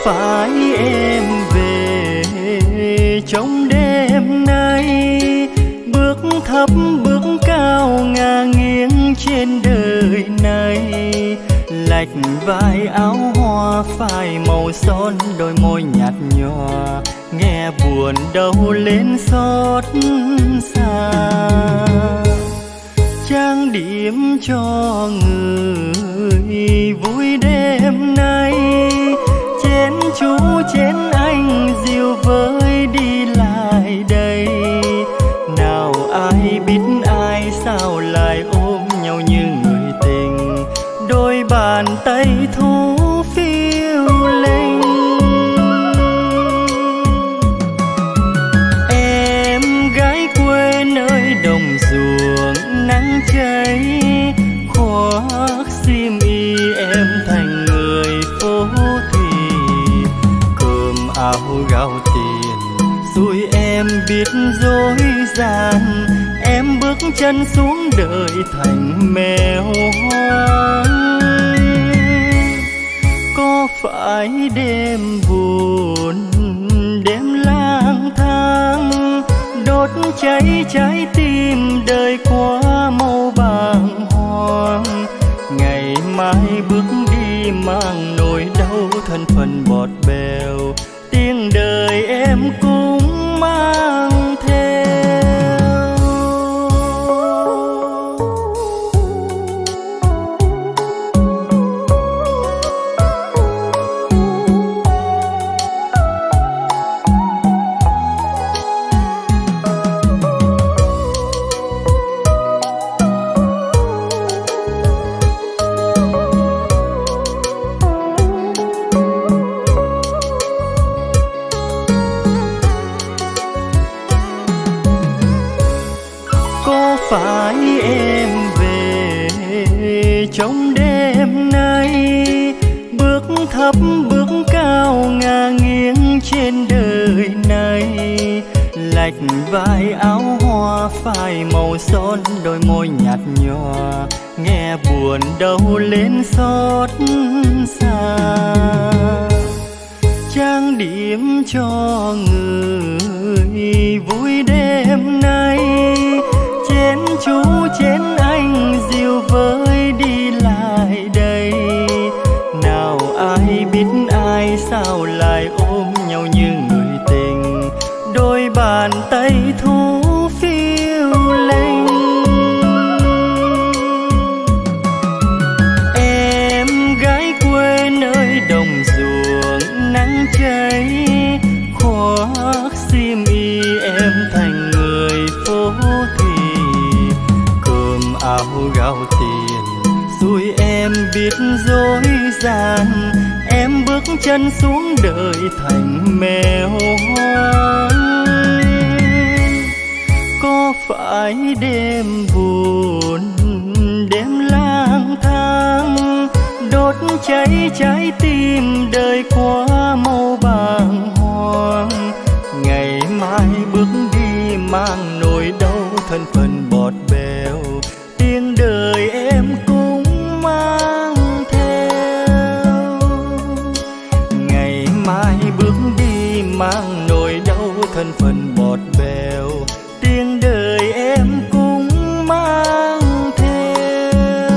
phải em về trong đêm nay, bước thấp bước cao ngả nghiêng trên đời này, lạch vai áo hoa phai màu son đôi môi nhạt nhòa, nghe buồn đâu lên xót xa. Trang điểm cho người vui đêm nay, chén chú chén anh dìu với đi lại đây. Nào ai biết ai sao lại ôm nhau như người tình, đôi bàn tay thu phiêu linh. Em gái quê nơi đồng ruộng nắng cháy, khoác xiêm y em thành người phố thì, cơm áo gạo tiền xui em biết dối gian, em bước chân xuống đời thành mèo hoang. Có phải đêm buồn đêm lang thang, đốt cháy trái tim đời qua màu bàng hoàng. Ngày mai bước đi mang nỗi đau thân phận bọt bèo, tiếng đời em cũng mang theo. Phải em về trong đêm nay, bước thấp bước cao ngả nghiêng trên đời này, lạch vai áo hoa phai màu son đôi môi nhạt nhòa, nghe buồn đâu lên xót xa. Trang điểm cho người vui đêm nay, chén chú chén anh dìu với đi lại đây. Nào ai biết ai sao lại ôm nhau như người tình, đôi bàn tay thu phiêu linh. Em gái quê nơi đồng ruộng nắng cháy, khoác xiêm y em thành người phố thì, áo gạo tiền xui em biết dối gian, em bước chân xuống đời thành mèo hoang. Có phải đêm buồn đêm lang thang, đốt cháy trái tim đời qua màu bàng hoàng. Ngày mai bước đi mang nỗi đau thân phận bọt bèo, tiếng đời em cũng mang theo. Ngày mai bước đi mang nỗi đau thân phận bọt bèo, tiếng đời em cũng mang theo.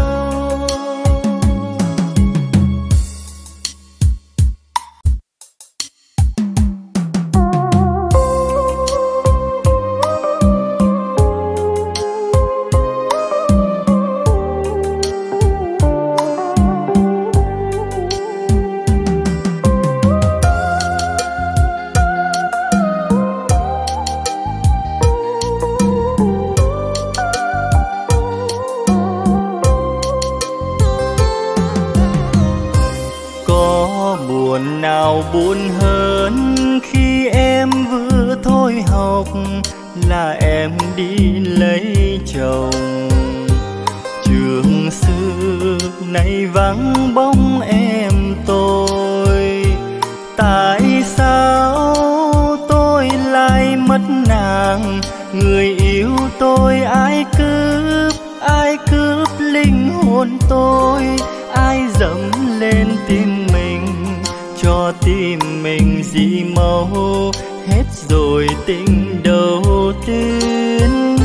Nào buồn hơn khi em vừa thôi học là em đi lấy chồng. Trường xưa nay vắng bóng em tôi, tại sao tôi lại mất nàng? Người yêu tôi ai cướp linh hồn tôi, ai dẫm lên tim mình cho tim mình gì màu, hết rồi tình đầu tiên.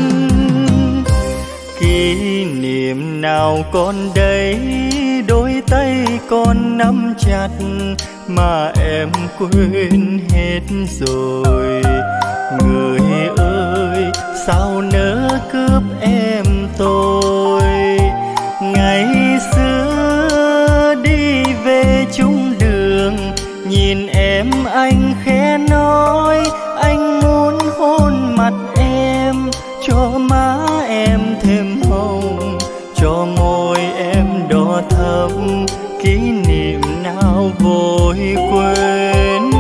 Kỷ niệm nào còn đây, đôi tay con nắm chặt mà em quên hết rồi. Người ơi sao nỡ cướp em tôi, ngày xưa đi về chung đường, nhìn em anh khẽ nói anh muốn hôn mặt em, cho má em thêm hồng, cho môi em đỏ thắm, kỷ niệm nào vội quên.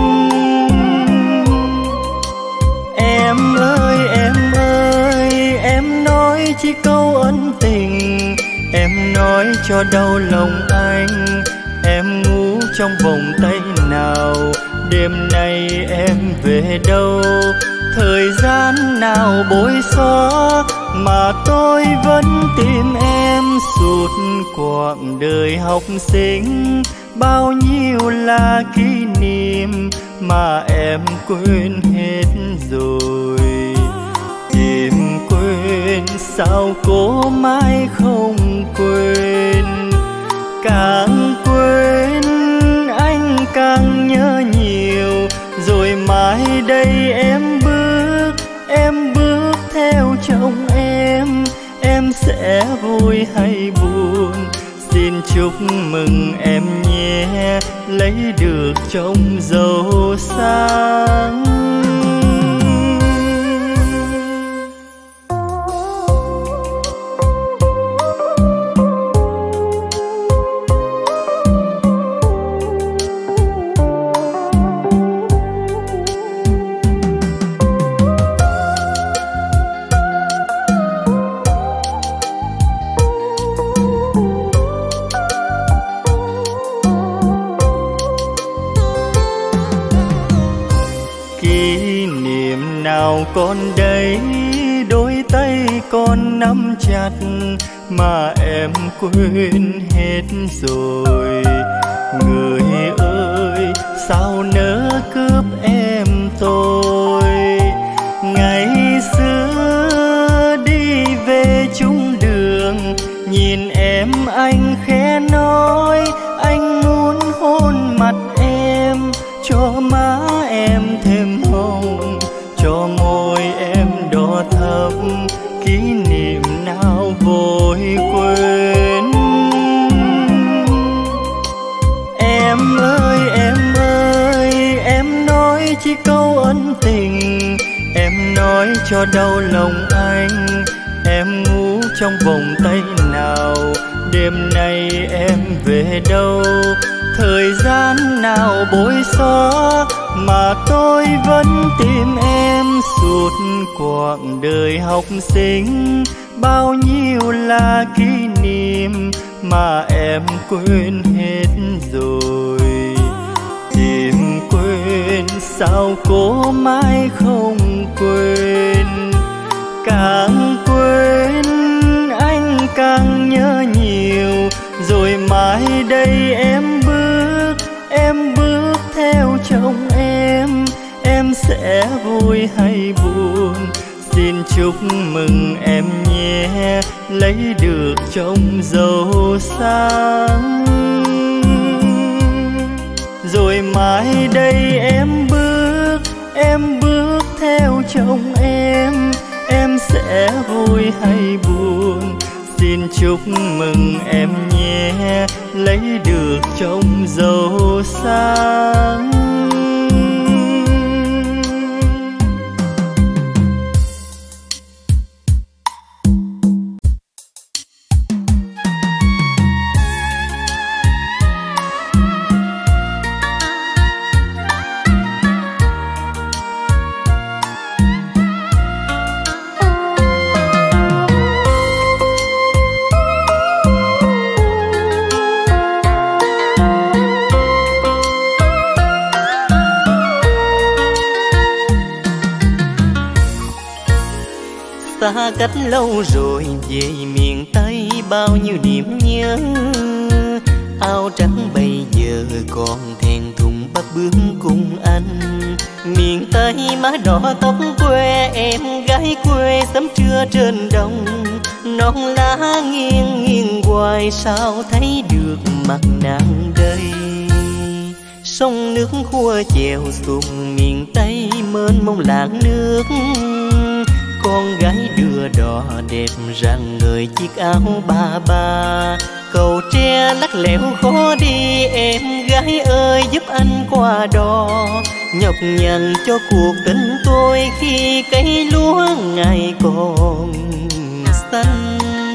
Em ơi em nói chỉ câu ân tình, em nói cho đau lòng anh, em ngủ trong vòng tay nào, đêm nay em về đâu, thời gian nào bối xóa mà tôi vẫn tìm em. Suốt quãng đời học sinh bao nhiêu là kỷ niệm mà em quên hết rồi. Tìm quên sao cố mãi không quên, càng quên anh càng nhớ nhiều, rồi mai đây em bước theo chồng em sẽ vui hay buồn, xin chúc mừng em nhé, lấy được chồng giàu sang. Còn đây đôi tay con nắm chặt mà em quên hết rồi. Người ơi sao nỡ cướp em tôi, ngày xưa đi về chung đường, nhìn em anh khẽ nói anh muốn hôn mặt em, cho má em thêm hồng, cho môi em đỏ thắm, kỷ niệm nào vội quên. Em ơi em nói chỉ câu ân tình, em nói cho đau lòng anh, em ngủ trong vòng tay nào, đêm nay em về đâu, thời gian nào bối xóa mà tôi vẫn tìm em. Suốt quãng đời học sinh bao nhiêu là kỷ niệm mà em quên hết rồi. Tìm quên sao cố mãi không quên, càng quên anh càng nhớ nhiều, rồi mai đây em bước theo chồng em sẽ vui hay buồn, xin chúc mừng em nhé, lấy được chồng giàu sang. Rồi mai đây em bước theo chồng em sẽ vui hay buồn, xin chúc mừng em nhé, lấy được chồng giàu sang. Xa cách lâu rồi về miền Tây bao nhiêu niềm nhớ, áo trắng bây giờ còn thẹn má đỏ tóc quê em gái quê sớm trưa trên đồng. Non lá nghiêng nghiêng hoài sao thấy được mặt nàng đây. Sông nước khua chèo xuồng miền Tây mênh mông làng nước. Con gái đưa đò đẹp rạng ngời chiếc áo ba ba. Cầu tre lắc lẻo khó đi em gái ơi giúp anh qua đò. Nhọc nhằn cho cuộc tình tôi khi cây lúa ngày còn xanh.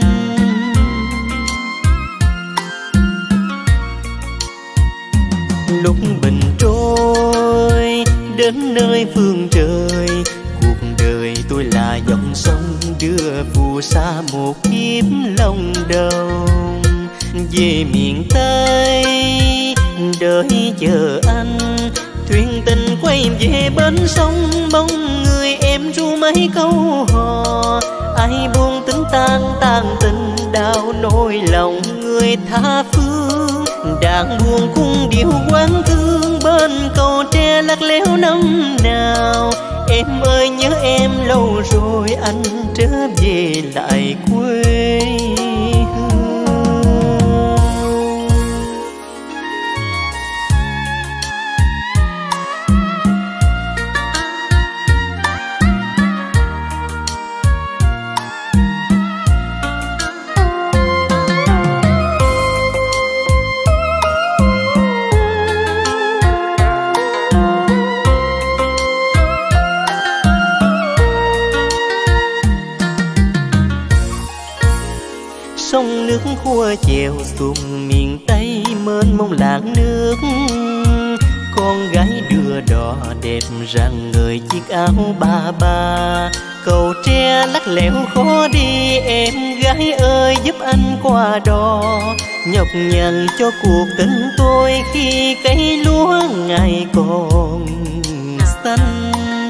Lúc bình trôi đến nơi phương trời, cuộc đời tôi là dòng sông đưa phù sa một kiếp lòng đầu. Về miền Tây đợi chờ anh, thuyền tình quay về bến sông. Bóng người em ru mấy câu hò, ai buông tính tan tan tình đau nỗi lòng người tha phương. Đàn buồn cung điệu quán thương bên cầu tre lắc léo năm nào. Em ơi nhớ em lâu rồi anh trở về lại quê hương. Sông nước khua chèo xuồng miền Tây mênh mông làng nước. Con gái đưa đò đẹp rạng ngời chiếc áo ba ba. Cầu tre lắc lẻo khó đi em gái ơi giúp anh qua đò. Nhọc nhằn cho cuộc tình tôi khi cây lúa ngày còn xanh.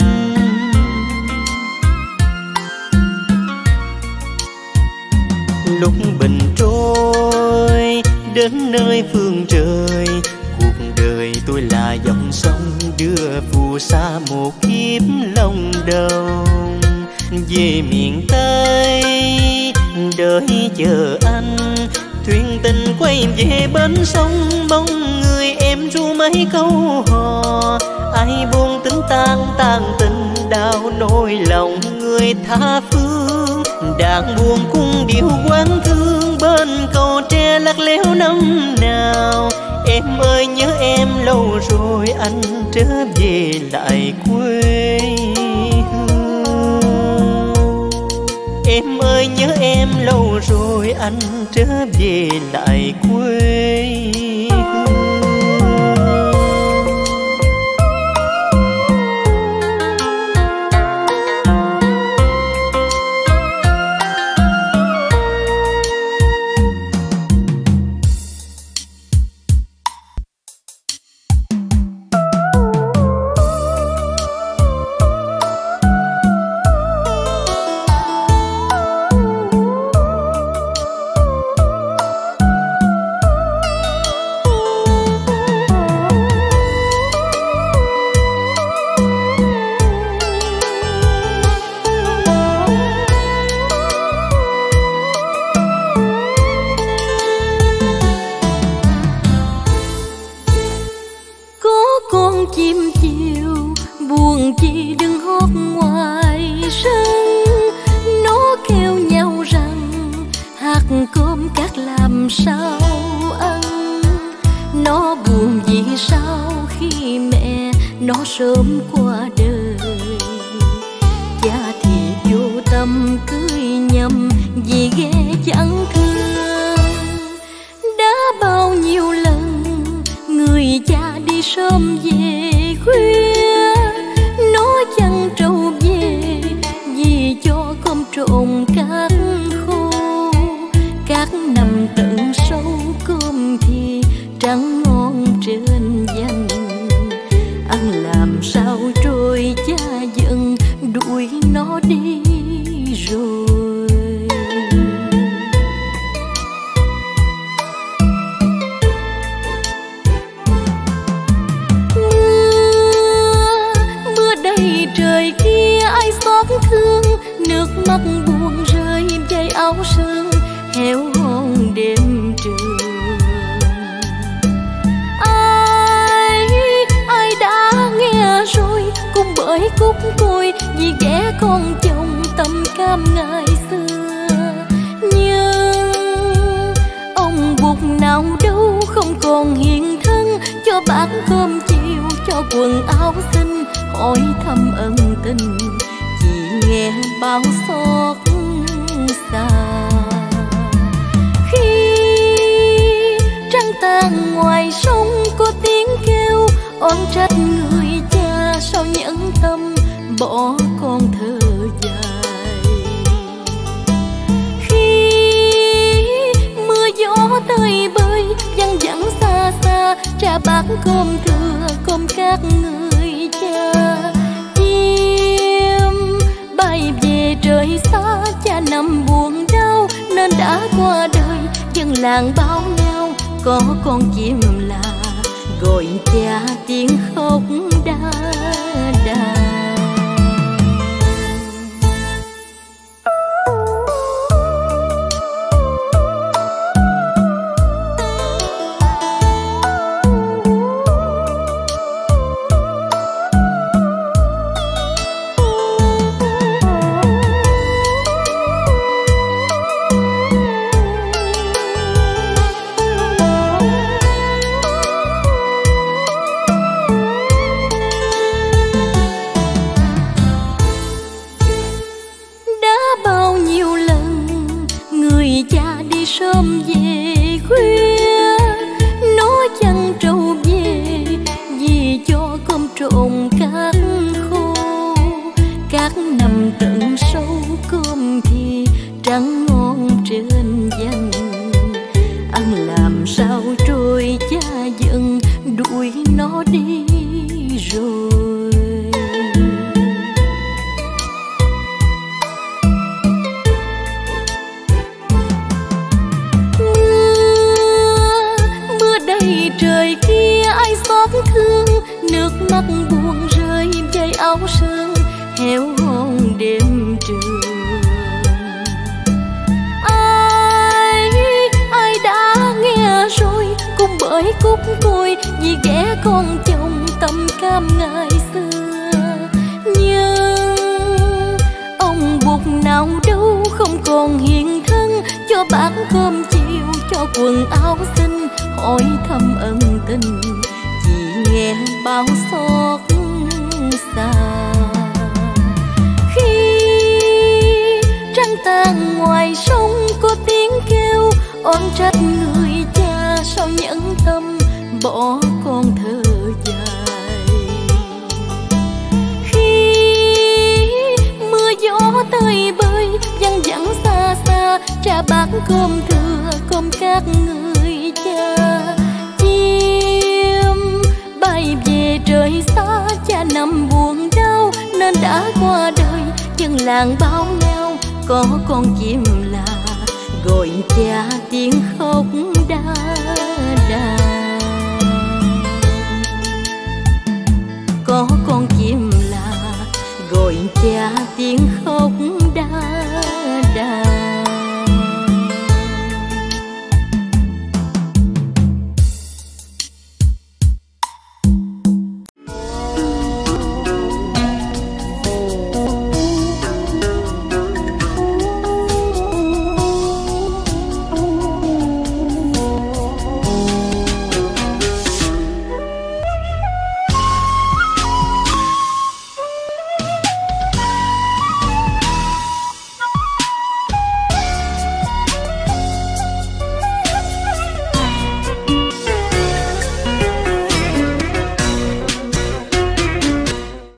Lúc bình trôi đến nơi phương trời, cuộc đời tôi là dòng sông đưa phù sa một kiếp lòng đầu. Về miền Tây đợi chờ anh, thuyền tình quay về bến sông. Bóng người em ru mấy câu hò, ai buông tính tan tan tình đau nỗi lòng người tha phương. Đàn buồn cung điệu quán thương bên cầu tre lắc léo năm nào. Em ơi nhớ em lâu rồi anh trở về lại quê hương. Em ơi nhớ em lâu rồi anh trở về lại quê hương. Sớm qua đời, cha thì vô tâm cưới nhầm vì ghé chẳng thương. Đã bao nhiêu lần người cha đi sớm về khuya, nó chẳng trâu về vì cho cơm trộn cát khô. Cát nằm tận sâu cơm thì trắng ngon trên danh. Ăn làm sao trôi cha giận đuổi nó đi rồi. Mưa đầy trời thương, nước mắt buồn rơi dây áo sương héo hon đêm trường. Ai đã nghe rồi cùng bởi cúc côi vì ghẻ con chồng tâm cam ngày xưa. Nhưng ông buộc nào đâu không còn hiện thân, cho bát cơm chiều cho quần áo xinh, hỏi thăm ân tình chỉ nghe bao xót xa. Khi trăng tàn ngoài sông có tiếng kêu, oán trách người cha sao nhẫn tâm bỏ con thơ dài. Khi mưa gió tơi bơi văng vẳng xa xa, trả bát cơm thừa cơm các người cha. Chim bay về trời xa, cha nằm buồn đau nên đã qua đời. Dân làng báo nhau có con chim là gọi cha tiếng khóc đa đà. Sớm về khuya nói chăn trâu về, vì cho cơm trộn các khô. Các nằm tận sâu cơm thì trắng ngon trên danh. Ăn làm sao trôi cha giận đuổi nó đi rồi. Trời kia ai xót thương, nước mắt buồn rơi dây áo sương héo hon đêm trường. Ai đã nghe rồi cùng bởi cúc côi vì ghẻ con chồng tâm cam ngày xưa. Nhưng ông buộc nào đâu không còn hiện thân, cho bát cơm chiều cho quần áo xinh, hỏi thăm ân tình chỉ nghe bao xót xa. Khi trăng tàn ngoài sông có tiếng kêu, oán trách người cha sao nhẫn tâm bỏ con thơ dài. Khi mưa gió tơi bơi văng vẳng xa xa, trả bát cơm thừa cơm các người cha. Chim bay về trời xa, cha nằm buồn đau nên đã qua đời. Dân làng báo nhau có con chim là gọi cha tiếng khóc đa đà.